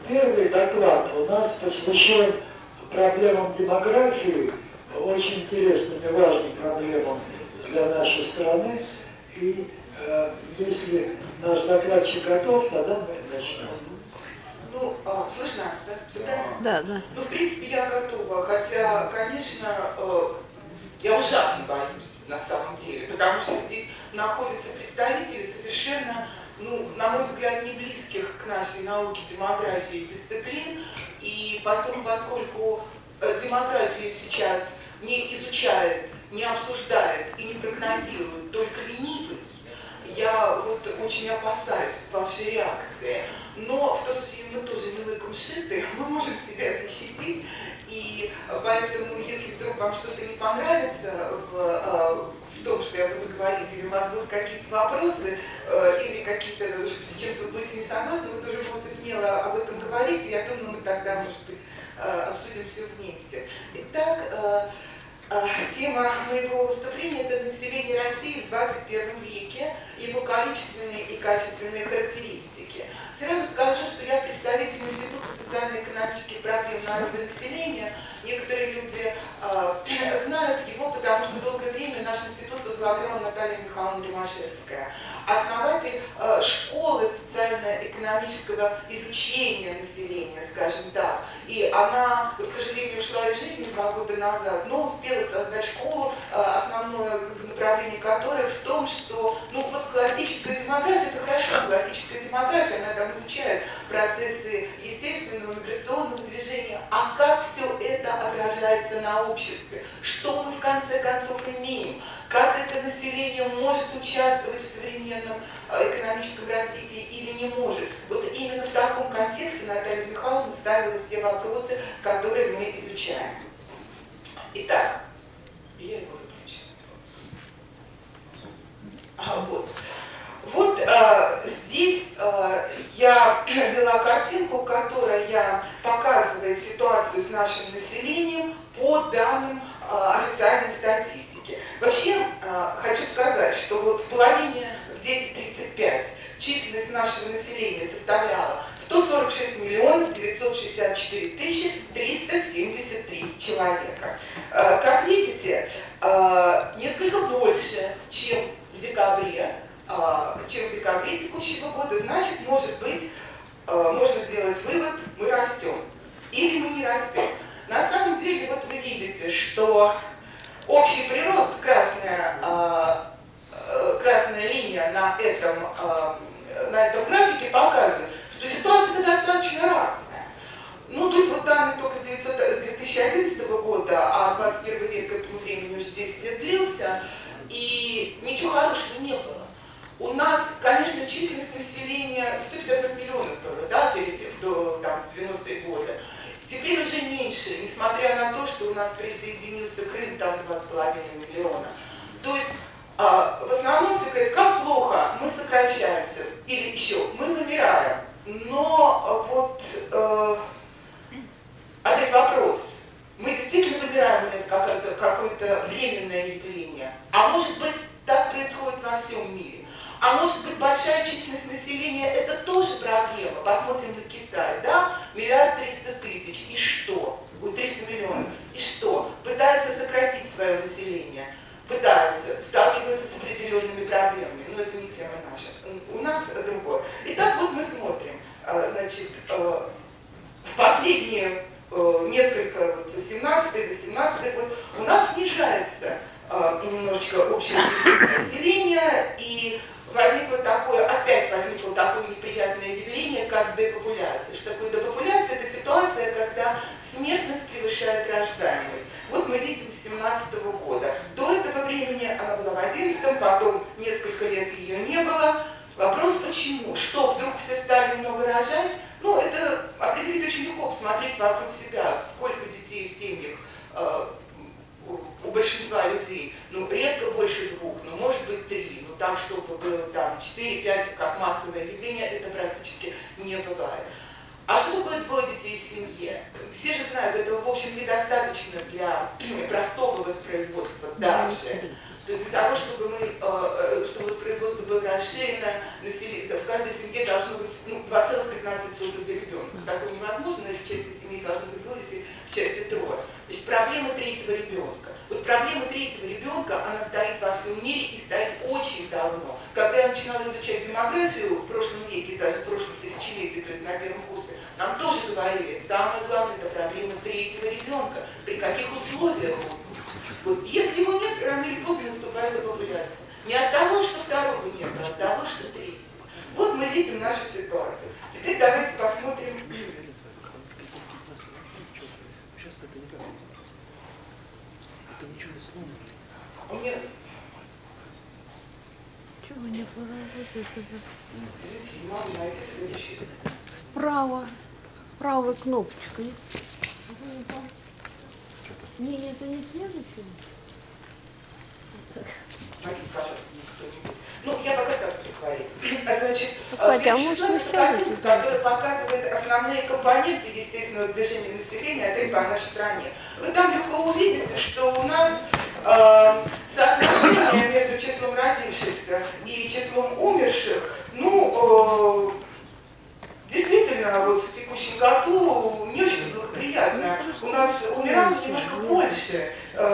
Первый доклад у нас посвящен проблемам демографии, очень интересным и важным проблемам для нашей страны. И если наш докладчик готов, тогда мы начнем. Ну, слышно, да? Все правильно? Да, да. Ну, в принципе, я готова, хотя, конечно, я ужасно боюсь на самом деле, потому что здесь находятся представители совершенно, ну, на мой взгляд, не близких к нашей науке демографии дисциплин, и поскольку демографию сейчас не изучает, не обсуждает и не прогнозирует только ленивый, я вот очень опасаюсь вашей реакции. Но в то же время мы тоже не лыком шиты, мы можем себя защитить. И поэтому, если вдруг вам что-то не понравится в том, что я буду говорить, или у вас будут какие-то вопросы, или какие-то, с чем-то будете не согласны, вы тоже можете смело об этом говорить, и я думаю, мы тогда, может быть, обсудим все вместе. Итак, тема моего выступления – это население России в 21 веке, его количественные и качественные характеристики. Сразу скажу, что я представитель Института социально-экономических проблем народонаселения. Некоторые люди знают его, потому что долгое время наш институт возглавляла Наталья Михайловна Римашевская, основатель школы социально-экономического изучения населения, скажем так. И она, к сожалению, ушла из жизни 2 года назад, но успела создать школу, основное направление которой в том, что, ну, вот классическая демография – это хорошо, классическая демография, она там изучает процессы естественного миграционного движения, а как все это отражается на обществе, что мы в конце концов имеем, как это население может участвовать в современном экономическом развитии или не может. Вот именно в таком контексте Наталья Михайловна ставила все вопросы, которые мы изучаем. Итак, я его выключила. Вот здесь я взяла картинку, которая показывает ситуацию с нашим населением по данным официальной статистики. Вообще, хочу сказать, что вот в половине 10:35 численность нашего населения составляла 146 миллионов 964 тысячи 373 человека. Как видите, несколько больше, чем в декабре текущего года. Значит, может быть, можно сделать вывод, мы растем или мы не растем. На самом деле, вот вы видите, что общий прирост, красная линия на этом графике показывает, что ситуация достаточно разная. Ну, тут вот данные только с 2011 года, а 21 век к этому времени уже 10 лет длился, и ничего хорошего не было. У нас, конечно, численность населения 158 миллионов было, да, до 90-е годы. Теперь уже меньше, несмотря на то, что у нас присоединился Крым, там 2,5 миллиона. То есть, в основном все говорят, как плохо, мы сокращаемся, или еще, мы вымираем. Но вот опять вопрос, мы действительно вымираем, или это какое-то временное явление? А может быть, так происходит во всем мире? А может быть, большая численность населения – это тоже проблема? Посмотрим на Китай, да? 1 300 000 000. И что? Будет 300 миллионов. И что? Пытаются сократить свое население. Пытаются, сталкиваются с определенными проблемами. Но это не тема наша. У нас другое. Итак, вот мы смотрим. Значит, в последние несколько, 17-18 год, у нас снижается немножечко общее население, и опять возникло такое неприятное явление, как депопуляция. Что такое депопуляция? Это ситуация, когда смертность превышает рождаемость. Вот мы видим с 2017 года. До этого времени она была в 2011, потом несколько лет ее не было. Вопрос почему? Что, вдруг все стали много рожать? Ну, это определить очень легко, посмотреть вокруг себя, сколько детей в семьях у большинства людей. Ну, редко больше 2, ну, может быть 3, ну, так, чтобы было там 4-5, как массовое явление, это практически не бывает. А что такое 2 детей в семье? Все же знают, этого, в общем, недостаточно для простого воспроизводства даже. То есть для того, чтобы воспроизводство было расширено, в каждой семье должно быть 2,15 ребенка. Такое не проблема третьего ребенка. Вот проблема третьего ребенка, она стоит во всем мире и стоит очень давно. Когда я начинала изучать демографию в прошлом веке, даже в прошлом тысячелетии, то есть на первом курсе, нам тоже говорили, самое главное это проблема третьего ребенка. При каких условиях он? Вот, если его нет, рано или поздно наступает депопуляция. Не от того, что второго нет, а от того, что третьего. Вот мы видим нашу ситуацию. Теперь давайте посмотрим. Это ничего не сломано. Нет. Чего не поработает? Извините, не могу найти следующий слайд. Справа. Правой кнопочкой. Не, это не следующий. Смотрите, пожалуйста, кто-нибудь. Ну, я пока так говорю. Значит, Катя, а следующий может, слайд вы это сядете? картинка, которая показывает основные компоненты естественного движения населения от по нашей стране. Вы там легко увидите, что у нас соотношение между числом родившихся и числом умерших, ну, действительно, вот в текущем году не очень благоприятно. У нас умирало немножко больше,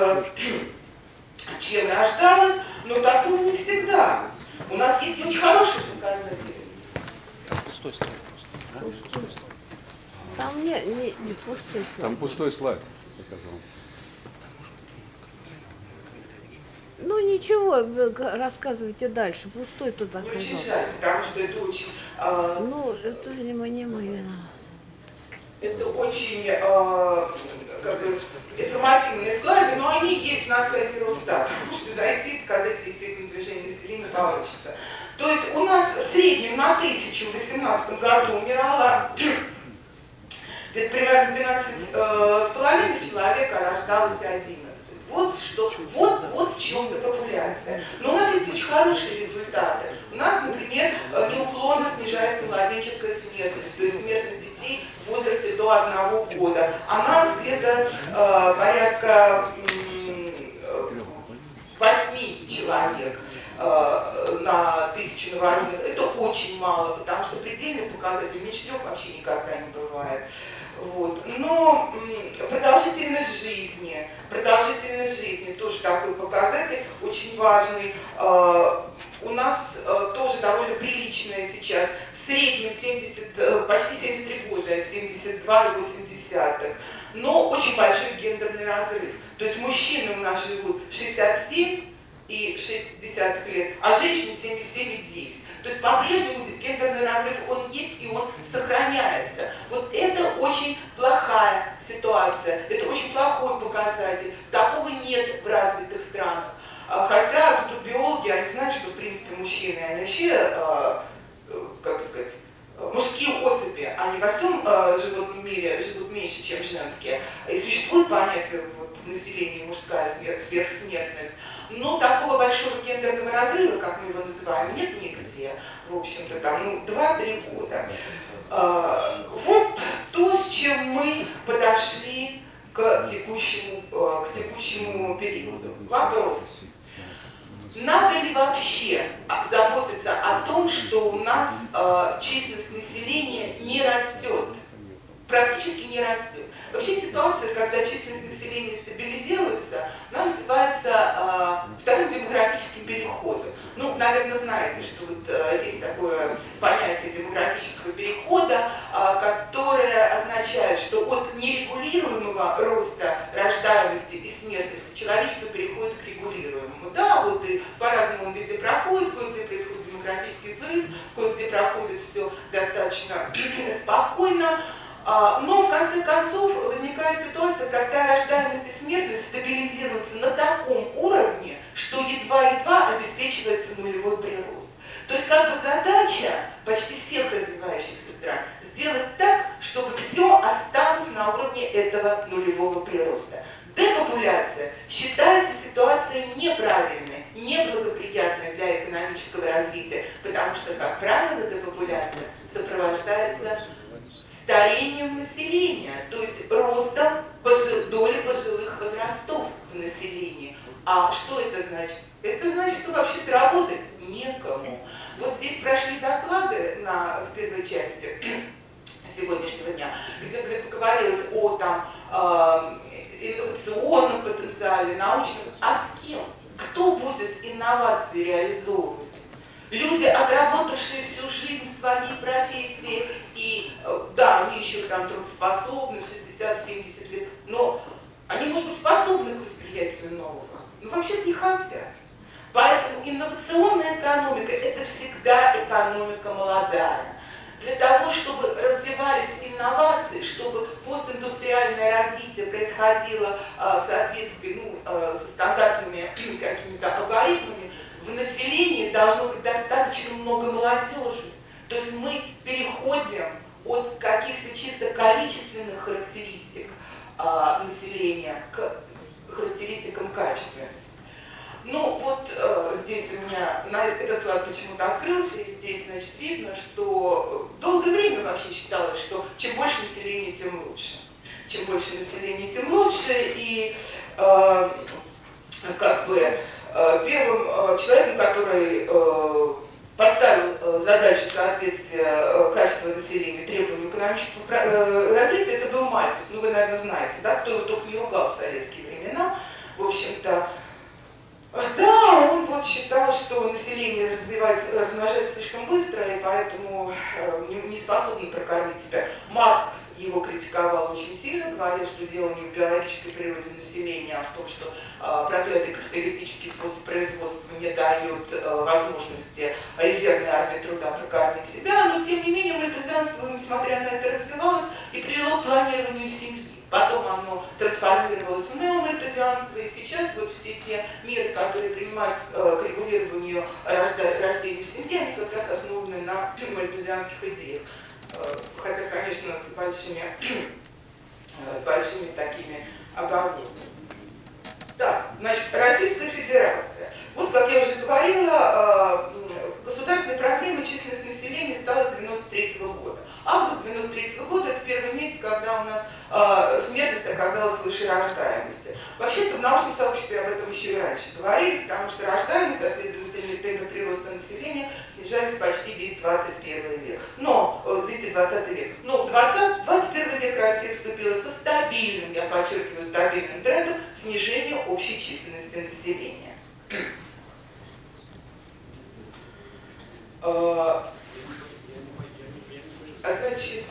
чем рождалось, но так было не всегда. У нас есть очень хорошие показатели. Пустой слайд просто. Там не пустой слайд. Там пустой слайд оказался. Ну ничего, вы рассказывайте дальше. Пустой туда Мне очень оказался. жаль, потому что это очень... Ну, это не мы виноваты. Это очень как бы, информативные слайды, но они есть на сайте Росстата. Можете зайти, показатели естественного движения населения получится. То есть у нас в среднем на 1000 в 2018 году умирало где-то примерно 12,5 человек, а рождалось 11. Вот в чем-то популяция. Но у нас есть очень хорошие результаты. У нас, например, неуклонно снижается младенческая смертность, то есть смертность детей в возрасте до 1 года. Она где-то порядка 8 человек на 1000 новорожденных. Это очень мало, потому что предельный показатель меньше 3 вообще никогда не бывает. Вот. Но продолжительность жизни тоже такой показатель очень важный. У нас тоже довольно приличная сейчас, в среднем почти 73 года, 72,8. Но очень большой гендерный разрыв. То есть мужчины у нас живут 67 и 60 лет, а женщины 77,9. То есть по-прежнему гендерный разрыв, он есть и он сохраняется. Вот это очень плохая ситуация, это очень плохой показатель. Такого нет в развитых странах. Хотя тут биологи, они знают, что в принципе мужчины, они вообще, как сказать, мужские особи, они во всем животном мире живут меньше, чем женские. И существует понятие в населении мужская сверхсмертность. Но такого большого гендерного разрыва, как мы его называем, нет нигде. В общем-то, там, 2-3 года. Вот то, с чем мы подошли к текущему периоду. Вопрос. Надо ли вообще заботиться о том, что у нас численность населения не растет? Практически не растет. Вообще ситуация, когда численность населения стабилизируется, она называется вторым демографическим переходом. Ну, наверное, знаете, что вот, есть такое понятие демографического перехода, которое означает, что от нерегулируемого роста рождаемости и смертности человечество переходит к регулируемому. Да, вот и по-разному он везде проходит, кое-где происходит демографический взрыв, кое-где проходит все достаточно спокойно. Но в конце концов возникает ситуация, когда рождаемость и смертность стабилизируются на таком уровне, что едва-едва обеспечивается нулевой прирост. То есть как бы задача почти всех развивающихся стран сделать так, чтобы все осталось на уровне этого нулевого прироста. Депопуляция считается ситуацией неправильной, неблагоприятной для экономического развития, потому что, как правило, депопуляция сопровождается старением населения, то есть ростом доли пожилых возрастов в населении. А что это значит? Это значит, что вообще-то работать некому. Вот здесь прошли доклады в первой части сегодняшнего дня, где говорилось о инновационном потенциале, научном, а с кем? Кто будет инновации реализовывать? Люди, отработавшие всю жизнь в своей профессии, и да, они еще там трудоспособны в 60-70 лет, но они, может быть, способны к восприятию нового, но вообще не хотят. Поэтому инновационная экономика – это всегда экономика молодая. Для того, чтобы развивались инновации, чтобы постиндустриальное развитие происходило в соответствии со стандартными какими-то алгоритмами, в населении должно быть достаточно много молодежи. То есть мы переходим от каких-то чисто количественных характеристик населения к характеристикам качественным. Ну вот здесь у меня этот слайд почему-то открылся, и здесь, значит, видно, что долгое время вообще считалось, что чем больше населения, тем лучше. Чем больше населения, тем лучше, и первым человеком, который поставил задачу соответствия качества населения требованиям экономического развития, это был Мальтус. Ну, вы, наверное, знаете, да, кто его только не ругал в советские времена. В общем-то, да, он вот считал, что население размножается слишком быстро, и поэтому не способно прокормить себя. Маркс его критиковал очень сильно, говорил, что дело не в биологической природе населения, а в том, что проклятый капиталистический способ производства не дает возможности резервной армии труда прокормить себя, но тем не менее мальтузианство, несмотря на это, развивалось и привело к планированию семьи. Потом оно трансформировалось в неомальтузианство, и сейчас вот все те меры, которые принимаются к регулированию рождения в семье, они как раз основаны на мальтузианских идеях. Хотя, конечно, с большими такими оговорками. Так, значит, Российская Федерация. Вот, как я уже говорила, государственной проблемой численность населения стала с 1993 года. Август 1993 года – это первый месяц, когда у нас смертность оказалась выше рождаемости. Вообще-то в научном сообществе об этом еще и раньше говорили, потому что рождаемость, а следовательно темпы прироста населения снижались почти весь 21 век. Но, извините, 20 век. Но в 21 век Россия вступила со стабильным, я подчеркиваю, стабильным трендом снижения общей численности населения. Значит,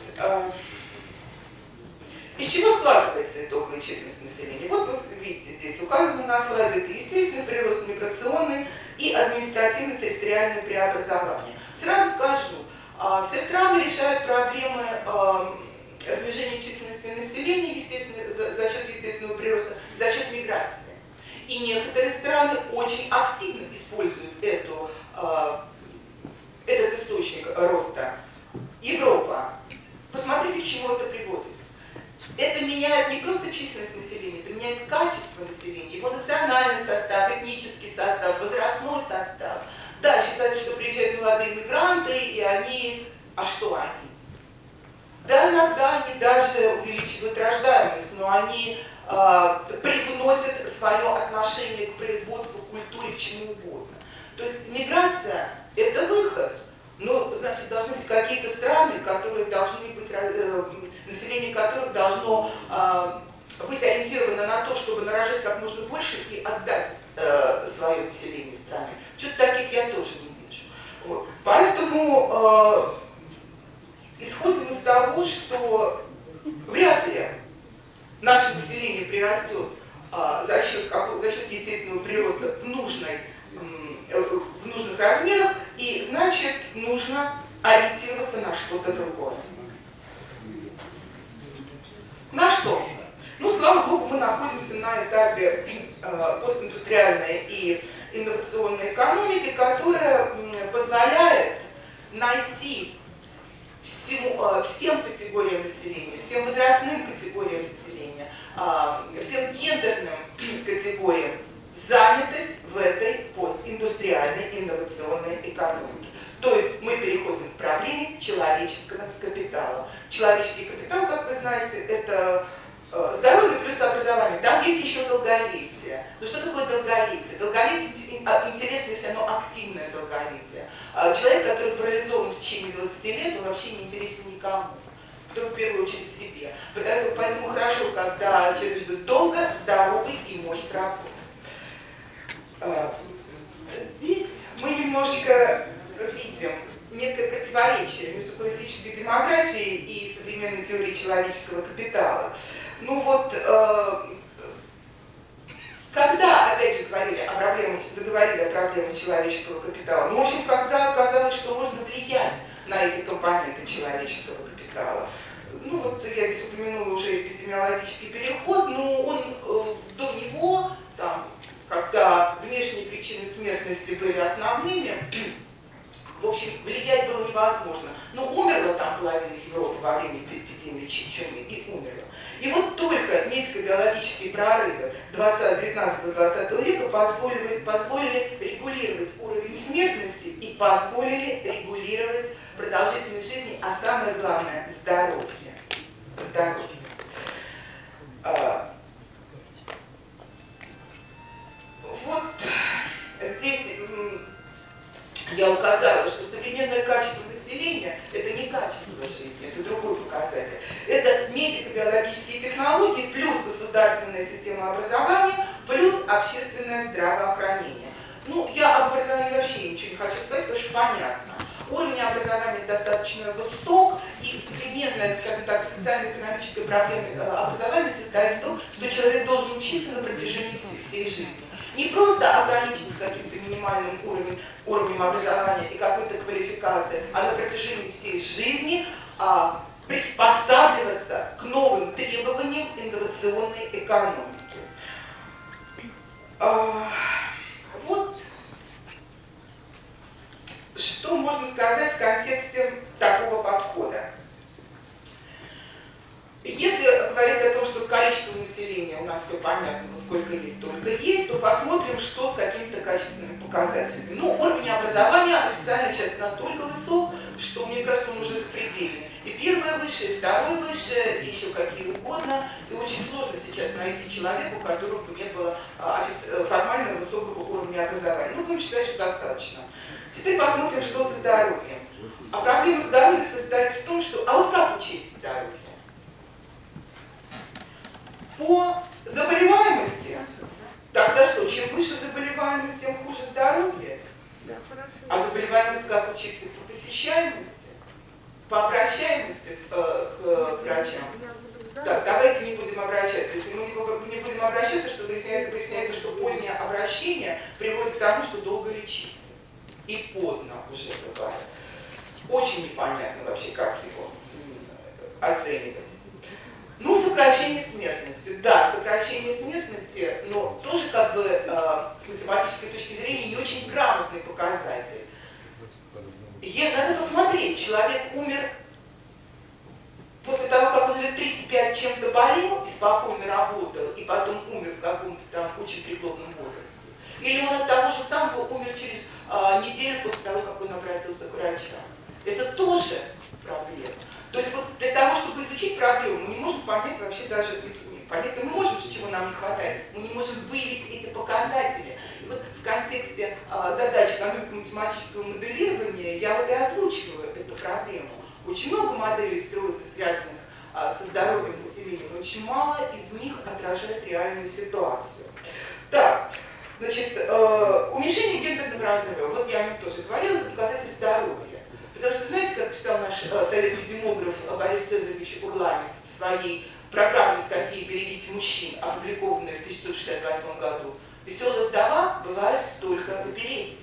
из чего складывается итоговая численность населения? Вот вы видите, здесь указано на слайде, это естественный прирост, миграционный и административно-территориальное преобразование. Сразу скажу, все страны решают проблемы снижения численности населения за счет естественного прироста, за счет миграции. И некоторые страны очень активно используют этот источник роста. Европа. Посмотрите, к чему это приводит. Это меняет не просто численность населения, это меняет качество населения, его национальный состав, этнический состав, возрастной состав. Да, считается, что приезжают молодые мигранты, и они... А что они? Да, иногда они даже увеличивают рождаемость, но они привносят свое отношение к производству, к культуре, к чему угодно. То есть миграция – это выход. Но, значит, должны быть какие-то страны, которые должны быть, население которых должно быть ориентировано на то, чтобы нарожать как можно больше и отдать свое население стране. Что-то таких я тоже не вижу. Вот. Поэтому исходим из того, что вряд ли наше население прирастет за счет естественного прироста в нужных размерах, и значит нужно ориентироваться на что-то другое. На что? Ну, слава богу, мы находимся на этапе постиндустриальной и инновационной экономики, которая позволяет найти всем категориям населения, всем возрастным категориям населения, всем гендерным категориям занятость в этой постиндустриальной инновационной экономике. То есть мы переходим к проблеме человеческого капитала. Человеческий капитал, как вы знаете, это здоровье плюс образование. Там есть еще долголетие. Но что такое долголетие? Долголетие интересно, если оно активное долголетие. Человек, который парализован в течение 20 лет, он вообще не интересен никому. кто в первую очередь себе. Поэтому хорошо, когда человек живет долго, здоровый и может работать. Здесь мы немножечко видим некое противоречие между классической демографией и современной теорией человеческого капитала. Ну вот, когда, опять же, заговорили о проблемах человеческого капитала, ну, в общем, когда оказалось, что можно влиять на эти компоненты человеческого капитала. Ну вот я здесь упомянула уже эпидемиологический переход, но он до него, там, когда внешние причины смертности были основными, в общем, влиять было невозможно. Но умерла там половина Европы во время эпидемии чумы и умерла. И вот только медико-биологические прорывы 19-20 века позволили регулировать уровень смертности и позволили регулировать продолжительность жизни, а самое главное – здоровье. Вот здесь я указала, что современное качество населения – это не качество жизни, это другой показатель. Это медико-биологические технологии плюс государственная система образования плюс общественное здравоохранение. Ну, я об образовании вообще ничего не хочу сказать, потому что понятно. Уровень образования достаточно высок, и современная, скажем так, социально-экономическая проблема образования состоит в том, что человек должен учиться на протяжении всей жизни. Не просто ограничиться каким-то минимальным уровнем образования и какой-то квалификации, а на протяжении всей жизни приспосабливаться к новым требованиям инновационной экономики. Вот что можно сказать в контексте такого подхода. Если говорить о том, что с количеством населения у нас все понятно, сколько есть, столько есть, то посмотрим, что с какими-то качественными показателями. Ну, уровень образования официально сейчас настолько высок, что, мне кажется, он уже запредельный. И первое высшее, и второе высшее, и еще какие угодно. И очень сложно сейчас найти человека, у которого бы не было формально высокого уровня образования. Ну, будем считать, что достаточно. Теперь посмотрим, что со здоровьем. А проблема здоровья состоит в том, что... А вот как учесть здоровье? По заболеваемости, тогда что, чем выше заболеваемость, тем хуже здоровье. А заболеваемость как учить? По посещаемости, по обращаемости к врачам. Так, давайте не будем обращаться. Если мы не будем обращаться, что выясняется, что позднее обращение приводит к тому, что долго лечиться. И поздно уже бывает. Очень непонятно вообще, как его оценивать. Ну, сокращение смертности. Да, сокращение смертности, но тоже как бы с математической точки зрения не очень грамотный показатель. Надо посмотреть, человек умер после того, как он лет 35 чем-то болел и спокойно работал, и потом умер в каком-то там очень преклонном возрасте. Или он от того же самого умер через неделю после того, как он обратился к врачам. Это тоже проблема. То есть вот для того, чтобы изучить проблему, мы не можем понять вообще даже, понять-то мы можем, чего нам не хватает, мы не можем выявить эти показатели. И вот в контексте задач экономико-математического моделирования я вот и озвучиваю эту проблему. Очень много моделей строится, связанных со здоровьем населения, но очень мало из них отражает реальную ситуацию. Так, значит, уменьшение гендерного разрыва, вот я о нем тоже говорила, это показатель здоровья. Потому что, знаете, как писал наш советский демограф Борис Цезаревич Угламис в своей программной статье «Берегите мужчин», опубликованной в 1968 году, веселая вдова бывает только в оперете.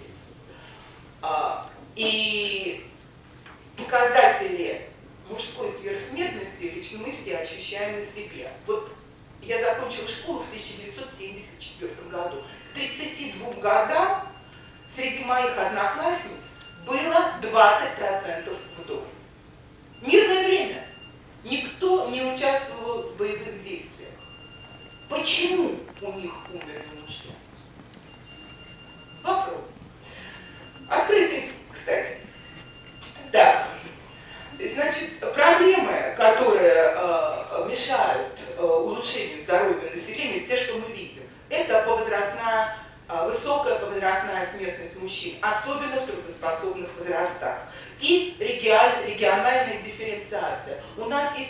И показатели мужской сверхсмертности лично мы все ощущаем на себе. Вот я закончила школу в 1974 году. К 32 годам среди моих одноклассниц было 20% вдов. Мирное время. Никто не участвовал в боевых действиях. Почему у них умерли мужья? Вопрос. Открытый, кстати. Так, значит, проблемы, которые мешают улучшению здоровья населения, те, что мы видим, это высокая повозрастная смертность мужчин, особенно в трудоспособных возрастах. И региональная дифференциация. У нас есть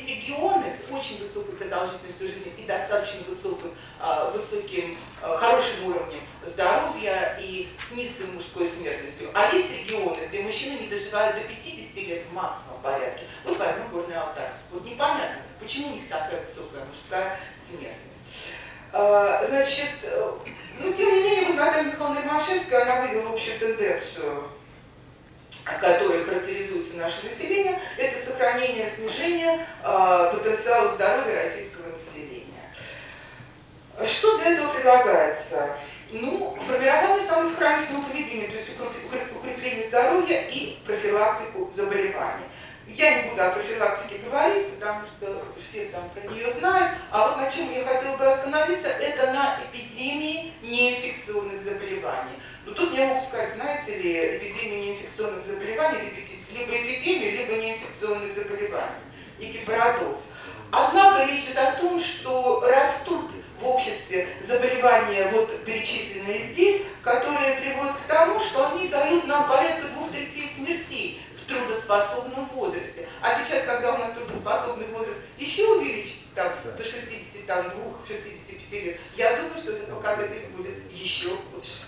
очень высокой продолжительностью жизни и достаточно высоким, хорошим уровнем здоровья и с низкой мужской смертностью. А есть регионы, где мужчины не доживают до 50 лет в массовом порядке. Вот возьмем Горный Алтай. Вот непонятно, почему у них такая высокая мужская смертность. Значит, ну, тем не менее, вот Наталья Михайловна Ромашевская, она вывела общую тенденцию, которой характеризуется наше население, это сохранение, снижение потенциала здоровья российского населения. Что для этого предлагается? Ну, формирование самосохранительного поведения, то есть укрепление здоровья и профилактику заболеваний. Я не буду о профилактике говорить, потому что все там про нее знают, а вот на чем я хотела бы остановиться, это на эпидемии неинфекционных заболеваний. Но тут мне могут сказать, знаете ли, эпидемия неинфекционных заболеваний, либо эпидемия, либо неинфекционных заболеваний. Некий парадокс. Однако речь идет о том, что растут в обществе заболевания, вот перечисленные здесь, которые приводят к тому, что они дают нам порядка 2/3 смертей в трудоспособном возрасте. А сейчас, когда у нас трудоспособный возраст еще увеличится там, до 62-65 лет, я думаю, что этот показатель будет еще выше.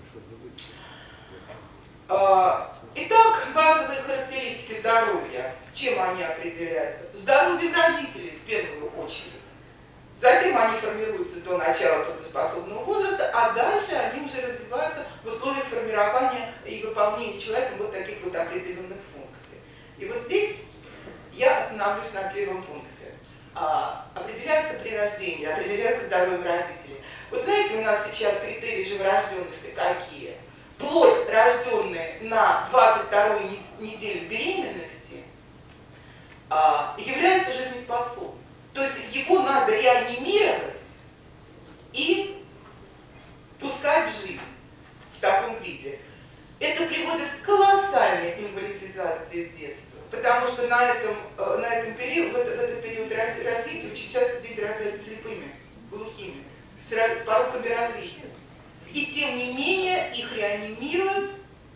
Итак, базовые характеристики здоровья. Чем они определяются? Здоровьем родителей в первую очередь. Затем они формируются до начала трудоспособного возраста, а дальше они уже развиваются в условиях формирования и выполнения человеком вот таких вот определенных функций. И вот здесь я остановлюсь на первом пункте. Определяется при рождении, определяется здоровьем родителей. Вот знаете, у нас сейчас критерии живорожденности какие? Плод, рожденный на 22-й неделе беременности, является жизнеспособным. То есть его надо реанимировать и пускать в жизнь в таком виде. Это приводит к колоссальной инвалидизации с детства, потому что в этот период развития очень часто дети рождаются слепыми, глухими, с пороками развития. И тем не менее их реанимируют,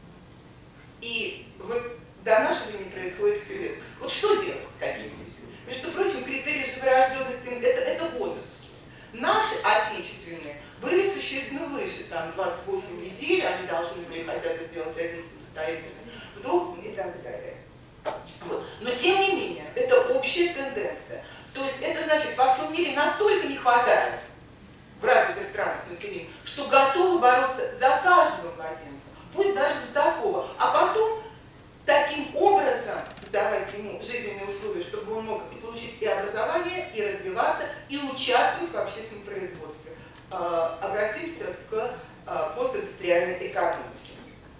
и вот до нашего времени происходит вперед. Вот что делать с такими детьми? Между прочим, критерии живорожденности это возрастные. Наши отечественные были существенно выше, там 28 недель, они должны были хотя бы сделать один самостоятельный вдох и так далее. Вот. Но тем не менее, это общая тенденция. То есть это значит, во всем мире настолько не хватает в развитых странах населения, что готовы бороться за каждого младенца, пусть даже за такого, а потом таким образом создавать ему жизненные условия, чтобы он мог и получить и образование, и развиваться, и участвовать в общественном производстве. Обратимся к постиндустриальной экономике.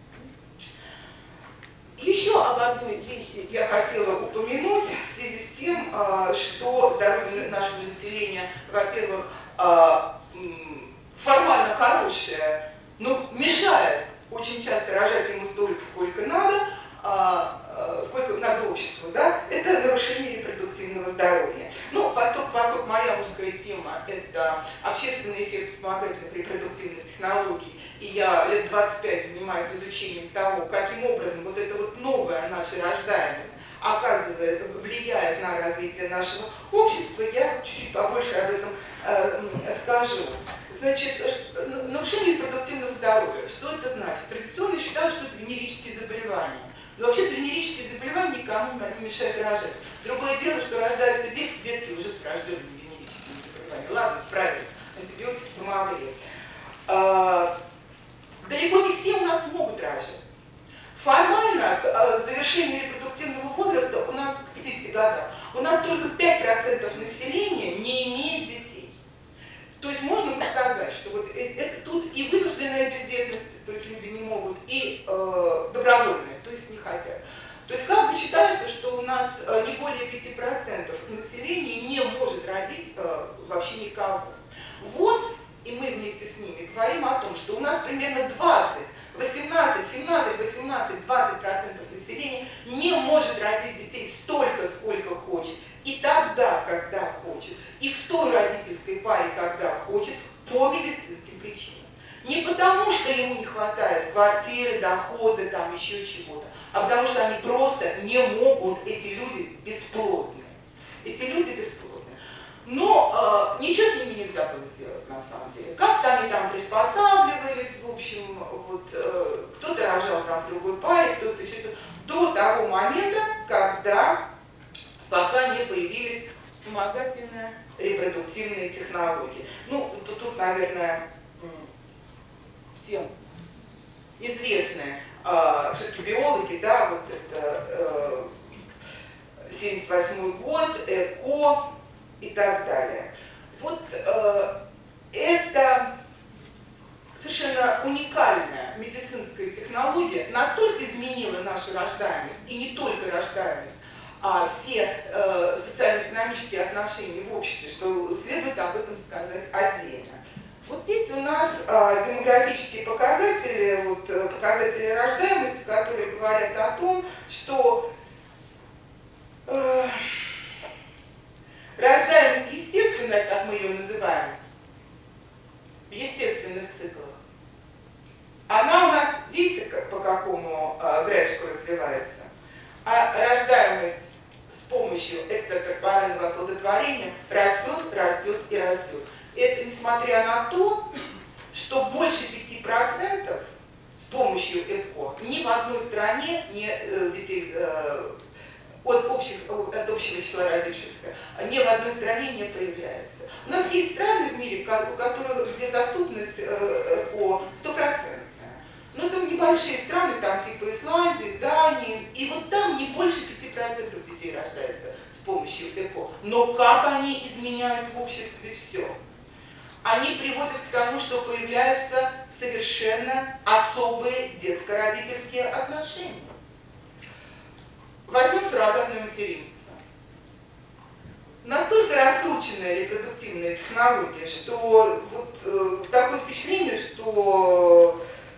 Еще об одной вещи я хотела упомянуть в связи с тем, что здоровье нашего населения, во-первых, формально хорошее, но мешает очень часто рожать ему столько, сколько надо, сколько надо обществу, да, это нарушение репродуктивного здоровья. Ну, поскольку моя узкая тема – это общественный эффект вспомогательных репродуктивных технологий, и я лет 25 занимаюсь изучением того, каким образом вот эта вот новая наша рождаемость влияет на развитие нашего общества, я чуть-чуть побольше об этом скажу. Значит, нарушение репродуктивного здоровья. Что это значит? Традиционно считают, что это венерические заболевания. Но вообще-то венерические заболевания никому не мешают рожать. Другое дело, что рождаются детки уже с врожденными венерическими заболеваниями. Ладно, справились, антибиотики помогли. Далеко не все у нас могут рожать. Формально, к завершению репродуктивного возраста у нас к 50 годам, у нас только 5% населения не имеет детей. То есть можно сказать, что вот тут и вынужденная бездетность, то есть люди не могут, и добровольная, то есть не хотят. То есть как бы считается, что у нас не более 5% населения не может родить вообще никого. ВОЗ, и мы вместе с ними говорим о том, что у нас примерно 20% населения не может родить детей столько, сколько хочет, и тогда, когда хочет, и в той родительской паре, когда хочет, по медицинским причинам. Не потому, что ему не хватает квартиры, дохода, там еще чего-то, а потому что они просто не могут, эти люди бесплодны. Эти люди бесплодны. на самом деле. Как-то они там приспосабливались, в общем, вот, кто-то рожал там в другой паре, кто-то еще до того момента, когда пока не появились вспомогательные репродуктивные технологии. Ну, тут наверное, всем известны все-таки биологи, да, вот это 78-й год, ЭКО и так далее. Вот это совершенно уникальная медицинская технология настолько изменила нашу рождаемость, и не только рождаемость, а все социально-экономические отношения в обществе, что следует об этом сказать отдельно. Вот здесь у нас демографические показатели, вот, показатели рождаемости, которые говорят о том, что рождаемость естественная, как мы ее называем, в естественных циклах, она у нас, видите, по какому графику развивается, а рождаемость с помощью экстракорпорального оплодотворения растет, растет и растет. Это несмотря на то, что больше 5% с помощью ЭКО ни в одной стране детей от общего числа родившихся ни в одной стране не появляется. У нас есть страны в мире, где доступность ЭКО 100%. Но это небольшие страны, там типа Исландии, Дании, и вот там не больше 5% детей рождается с помощью ЭКО. Но как они изменяют в обществе все? Они приводят к тому, что появляются совершенно особые детско-родительские отношения. Возьмем суррогатное материнство. Настолько раскрученная репродуктивная технология, что вот такое впечатление, что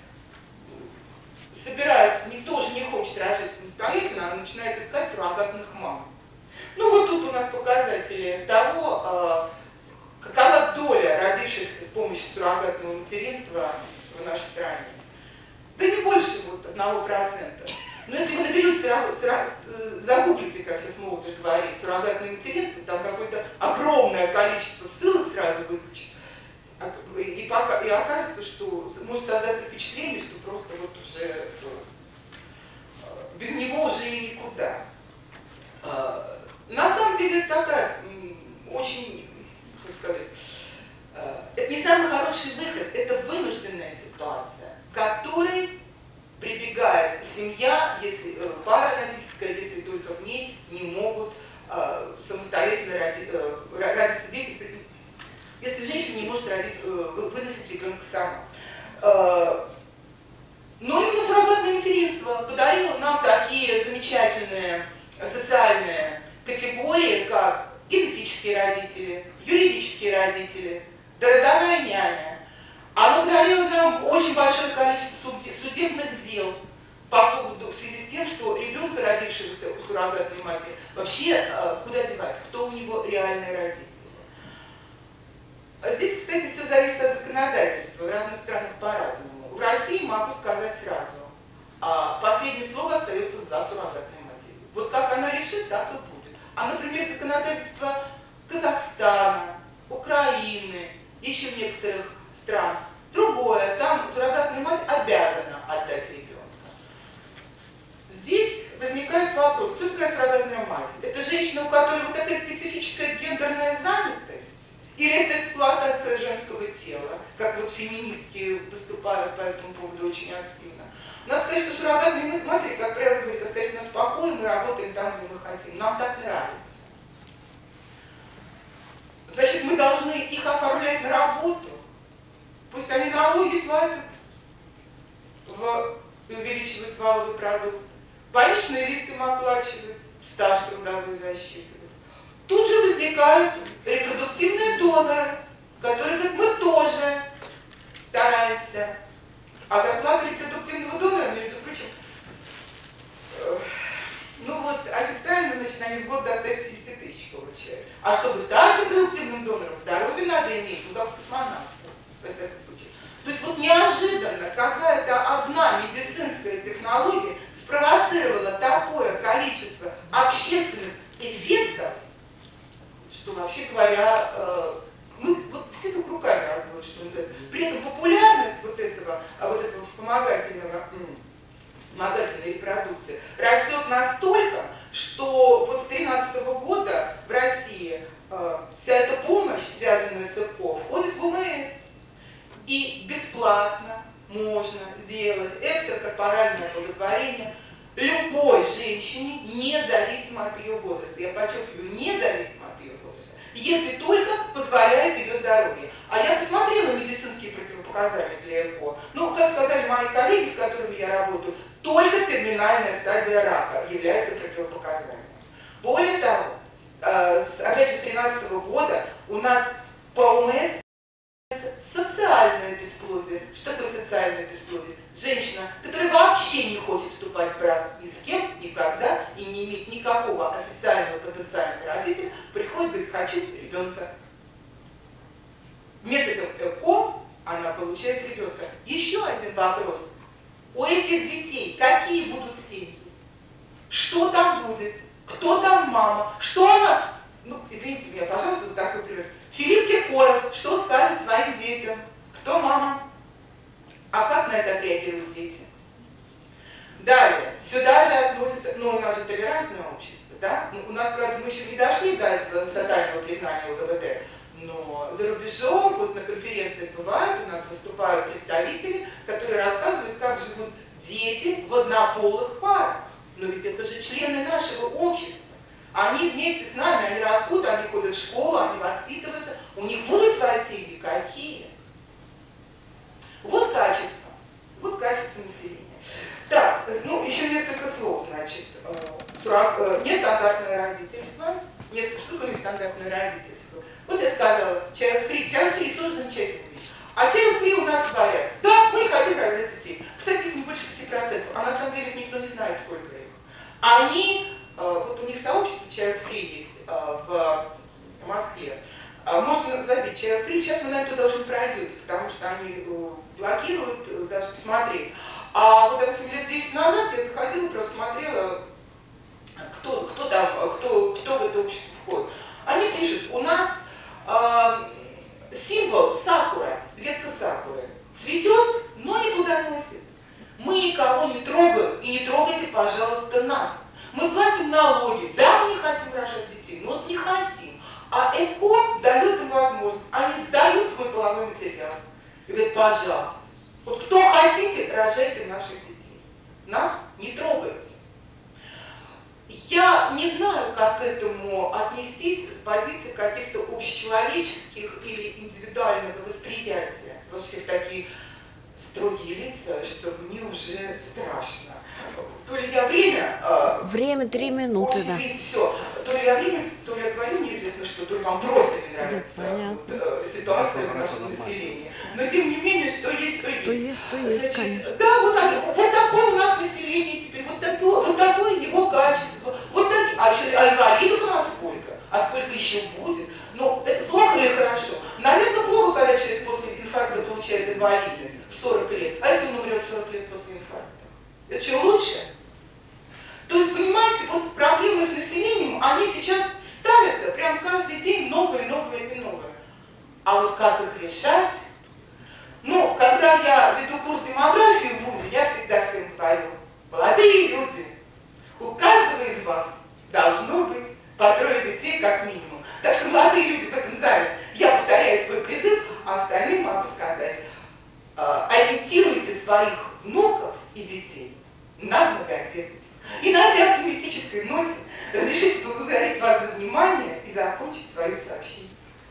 собираются, никто же не хочет рожать самостоятельно, а начинает искать суррогатных мам. Ну вот тут у нас показатели того, какова доля родившихся с помощью суррогатного материнства в нашей стране. Да не больше вот 1%. Но если вы наберете, загуглите, как сейчас молодежь говорит, суррогатное материнство, там какое-то огромное количество ссылок сразу выскочит. И окажется, что может создаться впечатление, что просто вот уже без него уже и никуда. На самом деле это такая очень, как сказать, это не самый хороший выход, это вынужденная ситуация, к которой прибегает семья, если пара родительская, если только в ней не могут самостоятельно родиться дети, если женщина не может выносить ребенка сама. Но именно суррогатное материнство подарило нам такие замечательные социальные категории, как генетические родители, юридические родители, дородовая няня. Оно подарило нам очень большое количество судебных дел по поводу, в связи с тем, что ребенка, родившегося у суррогатной матери, вообще куда девать, кто у него реальные родители. Здесь, кстати, все зависит от законодательства, в разных странах по-разному. В России могу сказать сразу, последнее слово остается за суррогатной матерью. Вот как она решит, так и будет. А, например, законодательство Казахстана, Украины, еще некоторых стран, другое, там суррогатная мать обязана отдать ребенка. Здесь возникает вопрос, кто такая суррогатная мать? Это женщина, у которой вот такая специфическая гендерная занятость? Или это эксплуатация женского тела, как вот феминистки выступают по этому поводу очень активно? Надо сказать, что суррогатные матери, как правило, говорят достаточно спокойно, мы работаем там, где мы хотим. Нам так нравится. Значит, мы должны их оформлять на работу. Пусть они налоги платят, увеличивают валовый продукт, больничный риск им оплачивают, стаж трудовой защиты. Тут же возникают репродуктивные доноры, которые говорят, мы тоже стараемся. А зарплата репродуктивного донора, между прочим, ну вот официально, значит, они в год до 150 тысяч получают. А чтобы стать репродуктивным донором, здоровье надо иметь, ну как космонавт, во всяком случае. То есть вот неожиданно какая-то одна медицинская технология спровоцировала такое количество общественных эффектов, что, вообще говоря, мы вот действительно руками разводят, что называется. При этом популярность вот этого вспомогательной репродукции растет настолько, что вот с 2013 года в России вся эта помощь, связанная с ЭКО, входит в ОМС. И бесплатно можно сделать экстракорпоральное оплодотворение любой женщине, независимо от ее возраста. Я подчеркиваю, независимо от ее возраста, если только позволяет ее здоровье. А я посмотрела медицинские противопоказания для ЭКО. Ну, как сказали мои коллеги, с которыми я работаю, только терминальная стадия рака является противопоказанием. Более того, опять же, с 2013 года у нас по ОМС социальное бесплодие. Что такое социальное бесплодие? Женщина, которая вообще не хочет вступать в брак ни с кем, никогда, и не имеет никакого официального потенциального родителя, приходит и говорит: хочу ребенка. Методом ЭКО она получает ребенка. Еще один вопрос. У этих детей какие будут семьи? Что там будет? Кто там мама? Что она... Ну, извините меня, пожалуйста, за такой пример. Филипп Киркоров что скажет своим детям? Кто мама? А как на это отреагируют дети? Далее, сюда же относится, ну, у нас же толерантное общество, да? У нас, правда, мы еще не дошли до этого тотального признания ЛГБТ, но за рубежом, вот на конференциях бывают, у нас выступают представители, которые рассказывают, как живут дети в однополых парах. Но ведь это же члены нашего общества. Они вместе с нами, они растут, они ходят в школу, они воспитываются. У них будут свои семьи. Какие? Вот качество населения. Так, ну, еще несколько слов, значит. Нестандартное родительство. Что такое нестандартное родительство? Вот я сказала, child-free. Child-free тоже замечательная вещь. А child-free у нас говорят: да, мы хотим рожать детей. Кстати, их не больше 5%, а на самом деле никто не знает, сколько их. Они... Вот у них сообщество child-free есть в Москве. Можно забить child-free, сейчас вы на это даже не пройдете, потому что они блокируют, даже посмотреть. А вот, допустим, лет 10 назад я заходила, просто смотрела, кто в это общество входит. Они пишут: у нас символ сакура, ветка сакуры, цветет, но не плодоносит. Мы никого не трогаем, и не трогайте, пожалуйста, нас. Мы платим налоги, да, мы не хотим рожать детей, но вот не хотим. А ЭКО дает им возможность, они сдают свой половой материал. И говорят: пожалуйста, вот кто хотите, рожайте наших детей. Нас не трогайте. Я не знаю, как к этому отнестись с позиции каких-то общечеловеческих или индивидуального восприятия. Вот всех такие строгие лица, что мне уже страшно. То ли я время... Время 3 минуты, да. Извините, все. То ли я время, то ли я говорю неизвестно что, то ли вам просто не нравится ситуация в нашем населении. Но тем не менее, что есть, то есть. Значит, конечно. Да, вот такое у нас население теперь, вот такое его качество. Вот так, а инвалидов у нас сколько? А сколько еще будет? Ну, это плохо или хорошо? Наверное, плохо, когда человек после инфаркта получает инвалидность в 40 лет. А если он умрет в 40 лет после инфаркта? Это что, лучше? То есть, понимаете, вот проблемы с населением, они сейчас ставятся прям каждый день новые. А вот как их решать? Ну, когда я веду курс демографии в ВУЗе, я всегда всем говорю: молодые люди, у каждого из вас должно быть по 3 детей как минимум. Так что, молодые люди в этом зале, я повторяю свой призыв, а остальным могу сказать: ориентируйте своих внуков и детей на многодетность. И на этой оптимистической ноте разрешите поблагодарить вас за внимание и закончить свое сообщение.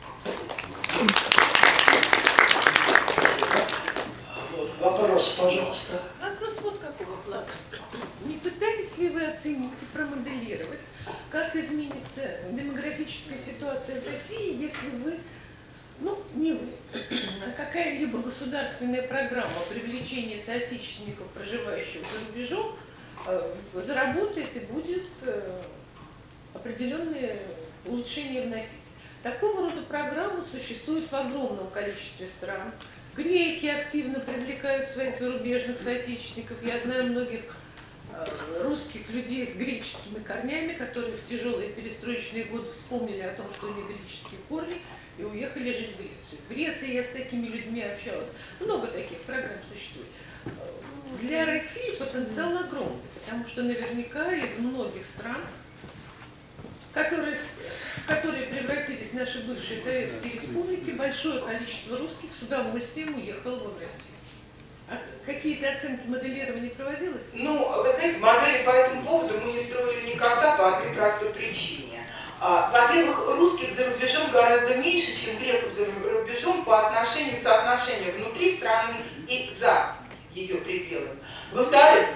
Вот, вопрос, пожалуйста. Вопрос вот какого плана. Не пытались ли вы оценить и промоделировать, как изменится демографическая ситуация в России, если вы, ну, не вы, а какая-либо государственная программа привлечения соотечественников, проживающих за рубежом, заработает и будет определенные улучшения вносить. Такого рода программы существуют в огромном количестве стран. Греки активно привлекают своих зарубежных соотечественников. Я знаю многих русских людей с греческими корнями, которые в тяжелые перестроечные годы вспомнили о том, что у них греческие корни, и уехали жить в Грецию. В Греции я с такими людьми общалась. Много таких программ существует. Для России потенциал огромный, потому что наверняка из многих стран, в которые превратились наши бывшие советские республики, большое количество русских с удовольствием уехало бы в Россию. А какие-то оценки моделирования проводилось? Ну, вы знаете, модели по этому поводу мы не строили никогда по одной простой причине. Во-первых, русских за рубежом гораздо меньше, чем греков за рубежом по соотношению внутри страны и за ее пределами. Во-вторых,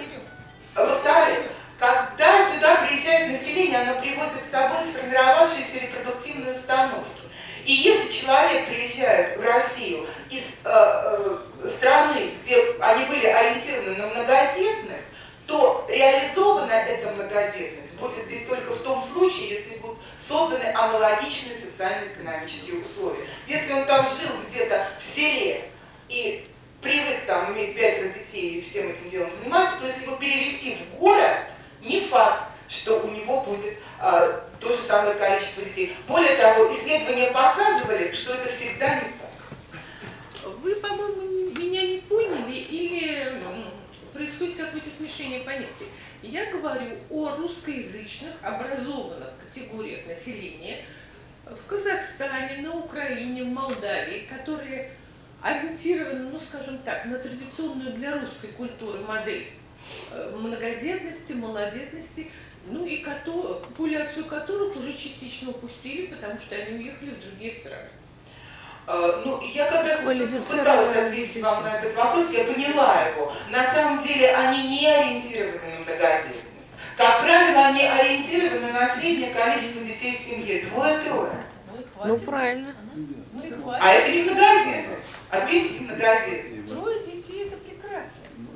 когда сюда приезжает население, оно привозит с собой сформировавшиеся репродуктивные установки. И если человек приезжает в Россию из страны, где они были ориентированы на многодетность, то реализована эта многодетность будет здесь только в том случае, если будут созданы аналогичные социально-экономические условия. Если он там жил где-то в селе и привык там иметь 5 детей и всем этим делом заниматься, то если его перевести в город, не факт, что у него будет то же самое количество детей. Более того, исследования показывали, что это всегда не так. Вы, по-моему, меня не поняли или происходит какое-то смешение понятий. Я говорю о русскоязычных образованных категориях населения в Казахстане, на Украине, в Молдавии, которые ориентированы, ну скажем так, на традиционную для русской культуры модель многодетности, малодетности, ну и популяцию которых уже частично упустили, потому что они уехали в другие страны. Ну, я как раз пыталась ответить вам на этот вопрос, я поняла его. На самом деле они не ориентированы на многодетность. Как правило, они ориентированы на среднее количество детей в семье, 2-3. Ну, правильно. Ну и хватит. А это не многодетность. Ответьте, многодетность. 3 детей это прекрасно.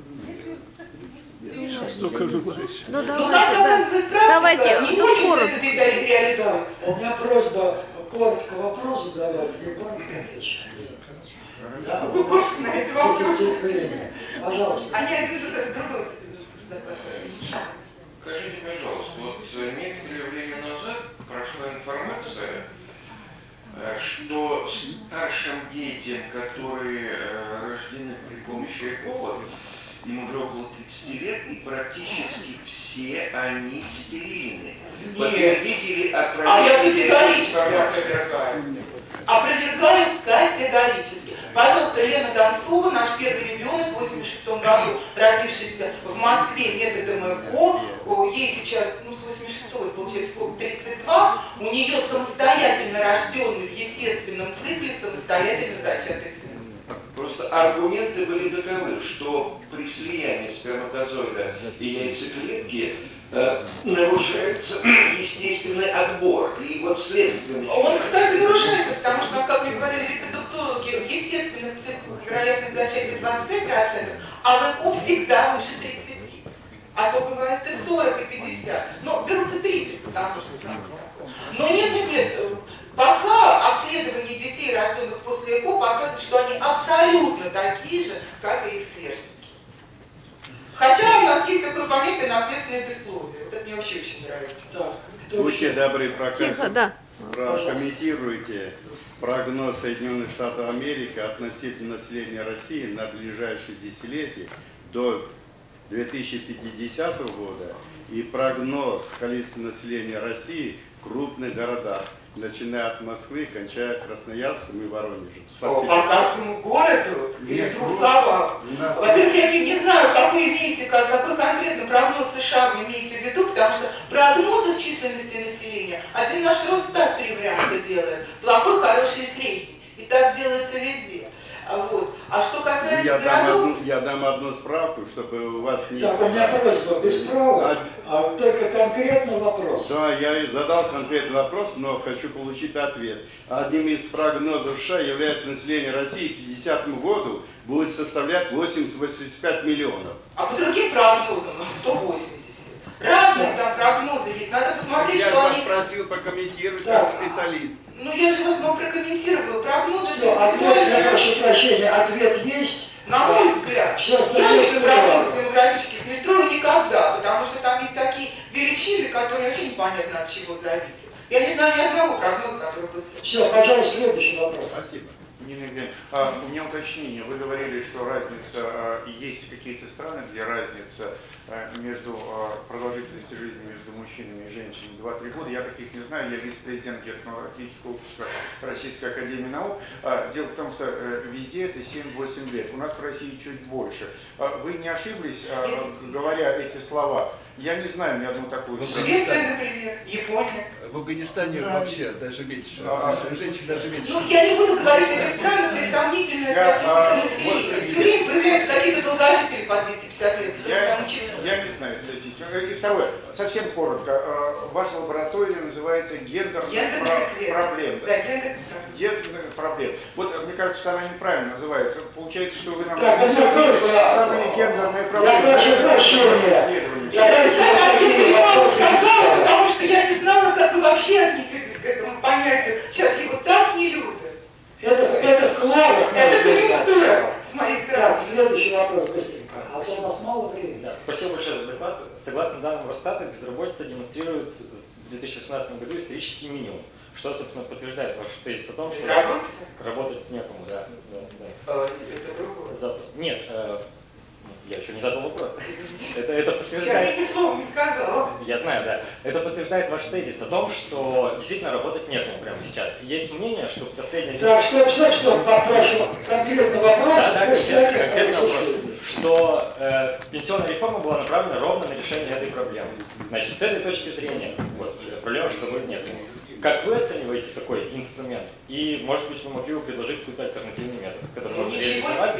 Столько желающих. Ну, Ну, как давайте, показывает практика, давайте, не ну, очень коротко. это здесь реализуется. У меня просьба коротко вопрос задавать, не коротко отвечать. Да, Вы больше на эти вопросы. время. Пожалуйста. Они один же даже другой. Скажите, пожалуйста, вот некоторое время назад прошла информация, что старшим детям, которые рождены при помощи ЭКО, им уже около 30 лет, и практически все они стерильны. Подтвердите ли, А я категорически опровергаю. Опровергаю категорически. Пожалуйста, Лена Донцова, наш первый ребенок в 1986 году, родившийся в Москве методом ЭКО, ей сейчас, ну, с 86-го, получается, сколько, 32, у нее самостоятельно рожденный в естественном цикле, самостоятельно зачатый сын. Просто аргументы были таковы, что при слиянии сперматозоида и яйцеклетки нарушается естественный отбор. И вот следствие... Он, кстати, нарушается, потому что, как мне говорили репродуктологи, в естественных циклах вероятность зачатия 25%, а в ЭКО всегда выше 30%. А то бывает и 40, и 50. Но берутся 30, потому что... Но нет. Пока обследование детей, рожденных после ЭКО, показывает, что они абсолютно такие же, как и их сверстники. Хотя у нас есть такое понятие наследственное бесплодие. Вот это мне вообще очень нравится. Так, Будьте добры, Тихо, да. прокомментируйте прогноз Соединенных Штатов Америки относительно населения России на ближайшие десятилетия до 2050 года и прогноз количества населения России в крупных городах, начиная от Москвы, кончая Красноярском и Воронежем. По Спасибо. каждому городу или в Нет, двух словах. нас- Во-первых, я не знаю, какой конкретно прогноз США вы имеете в виду, потому что прогнозы численности населения, один наш Росстат 3 варианта делает. Плохой, хороший и средний. И так делается везде. Вот. А что касается городов... Я дам одну справку, чтобы у вас не... Так, у меня просьба без права, а только конкретный вопрос. Да, я задал конкретный вопрос, но хочу получить ответ. Одним из прогнозов США является население России к 50 году будет составлять 80-85 миллионов. А по другим прогнозам 180. Разные там прогнозы есть. Надо посмотреть, Я что вас они... просил прокомментировать Да. как специалист. Ну я же вас вам прокомментировала. Прогнозы... Все, ответ, я прошу прощения, ответ есть. На мой взгляд, Все я остальное лично прогнозы скрываю. демографических не строю никогда, потому что там есть такие величины, которые вообще непонятно от чего зависят. Я не знаю ни одного прогноза, который бы... Все, пожалуйста, следующий вопрос. Спасибо. Нина Евгеньевна, у меня уточнение. Вы говорили, что разница, есть какие-то страны, где разница между продолжительностью жизни между мужчинами и женщинами 2-3 года. Я таких не знаю, я вице-президент Географического общества Российской академии наук. Дело в том, что везде это 7-8 лет. У нас в России чуть больше. Вы не ошиблись, говоря эти слова? Я не знаю ни одну такую страну. Швеция, например, Япония. В Афганистане вообще даже меньше. Женщин даже меньше. Ну, я не буду говорить эти страны, где сомнительная статистика населения. Все время появляются какие-то долгожители по 250 лет. Я не знаю, кстати. И второе, совсем коротко. Ваша лаборатория называется гендерных проблем. Да, Гендерных проблем. Вот, мне кажется, что она неправильно называется. Получается, что вы нам Так, самые гендерные проблемы. Я прошу прощения. Потому что я не знала, как вы вообще отнесетесь к этому понятию. Сейчас его так не любят. Это вкладов. Это конъюнктура с моей стороны. Так, следующий вопрос быстренько. А то у нас мало времени. Да, спасибо большое за доклад. Согласно данным Росстата, безработица демонстрирует в 2018 году исторический минимум, что, собственно, подтверждает ваш тезис о том, что работать некому. Да. Это другое. Запросто. Нет, я еще не задал вопрос. Это подтверждает... Я ни слова не сказала. Я знаю, да. Это подтверждает ваш тезис о том, что действительно работать некому прямо сейчас. Есть мнение, что последнее... Так, что попрошу конкретный вопрос. Конкретный вопрос. Что пенсионная реформа была направлена ровно на решение этой проблемы. Значит, с этой точки зрения, вот, проблема, что будет некому. Как вы оцениваете такой инструмент? И, может быть, вы могли бы предложить какой-то альтернативный метод, который можно реализовать?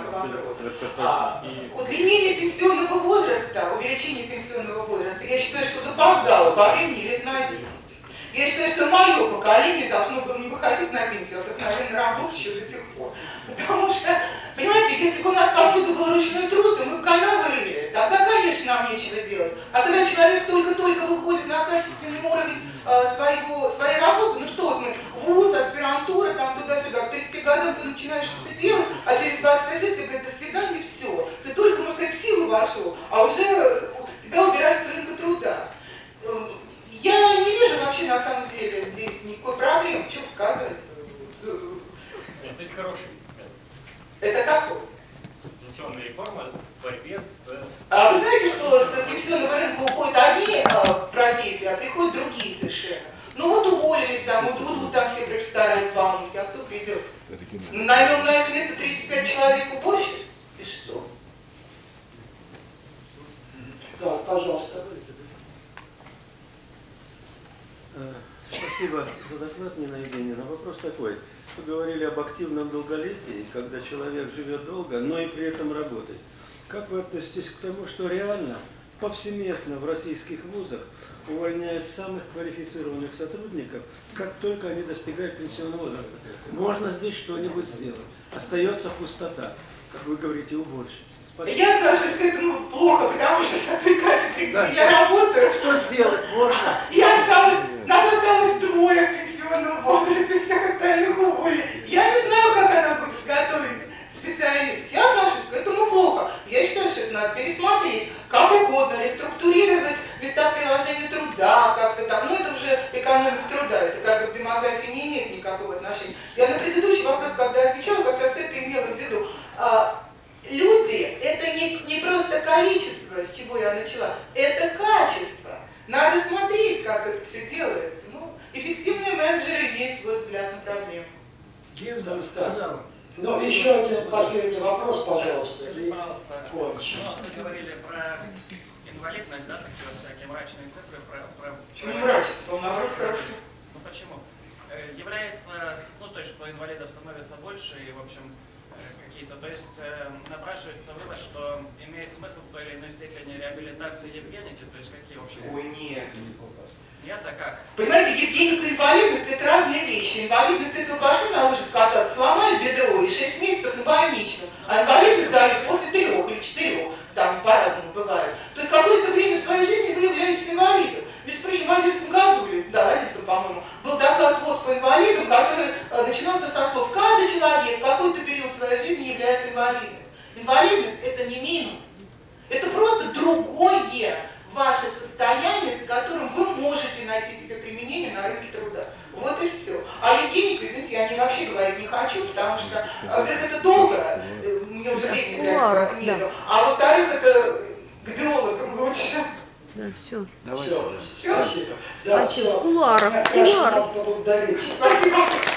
Удлинение пенсионного возраста, увеличение пенсионного возраста, я считаю, что запоздало по времени лет на 10. Я считаю, что мое поколение должно было не выходить на пенсию, а вдохновенно работать еще до сих пор. Потому что, понимаете, если бы у нас повсюду был ручной труд, и мы бы канавы рыли, тогда, конечно, нам нечего делать. А когда человек только-только выходит на качественный уровень своей работы, ну что вот мы, вуз, аспирантура, там туда-сюда, к 30 годам ты начинаешь что-то делать, а через 25 лет тебе говорят, до свидания, и все. Ты только, можно сказать, в силу вошел, а уже тебя убирают с рынка труда. Я не вижу вообще на самом деле здесь никакой проблемы. Что сказать? Нет, то есть хороший метод. Это какой? Пенсионная реформа в борьбе с... А вы знаете, что с пенсионного рынка уходят одни профессии, а приходят другие совершенно? Ну вот уволились, там, вот там все профессора исполнители, а кто придет? Наверное, на это место 35 человек уборщиц? И что? Да, пожалуйста. Спасибо за доклад, Нина Евгеньевна. Вопрос такой. Вы говорили об активном долголетии, когда человек живет долго, но и при этом работает. Как вы относитесь к тому, что реально, повсеместно в российских вузах увольняют самых квалифицированных сотрудников, как только они достигают пенсионного возраста? Можно здесь что-нибудь сделать. Остается пустота, как вы говорите, уборщица. Я отношусь к этому плохо, потому что на той кафедре, где я работаю, что сделать можно? Нас осталось двое в пенсионном возрасте, всех остальных уволили. Я не знаю, как она будет готовить специалистов. Я отношусь к этому плохо. Я считаю, что это надо пересмотреть, как угодно, реструктурировать места приложения труда, как-то там. Ну, это уже экономика труда, это как бы к демографии не имеет никакого отношения. Я на предыдущий вопрос, когда отвечала, как раз это имела в виду. Люди – это не просто количество, с чего я начала, это качество. Надо смотреть, как это все делается. Ну, эффективные менеджеры имеют свой взгляд на проблему. Гендер сказал. Ну, еще один последний вопрос, пожалуйста. И кончим. Ну, вы говорили про инвалидность, да, такие всякие мрачные цифры. Почему мрачно? Наоборот, хорошо. Ну, почему? Является, ну, то есть, что инвалидов становится больше, и, в общем, какие-то, то есть напрашивается вывод, что имеет смысл в той или иной степени реабилитации Евгеники, то есть какие общие... Ой, нет. Нет, а как? Понимаете, Евгеника и инвалидность – это разные вещи. Инвалидность – это вы пошли на лыжах кататься, сломали бедро и 6 месяцев на больничном, а инвалидность дают после 3 или 4, там по-разному бывает. То есть какое-то время своей жизни вы являетесь инвалидом. Между прочим, в 2011 году, или да, в 2011, по-моему, был доклад ВОЗ по инвалидам, который начинался со слов «каждый человек в какой-то период своей жизни является инвалидностью». Инвалидность – это не минус, это просто другое ваше состояние, с которым вы можете найти себе применение на рынке труда. Вот и все. А Евгению, извините, я вообще говорить не хочу, потому что, во-первых, это долго, мне уже времени для этого нету, а во-вторых, это к биологам лучше. Да, все. Давайте. Все? Спасибо. Да, Спасибо. В кулуарах. Конечно, надо поблагодарить. Спасибо.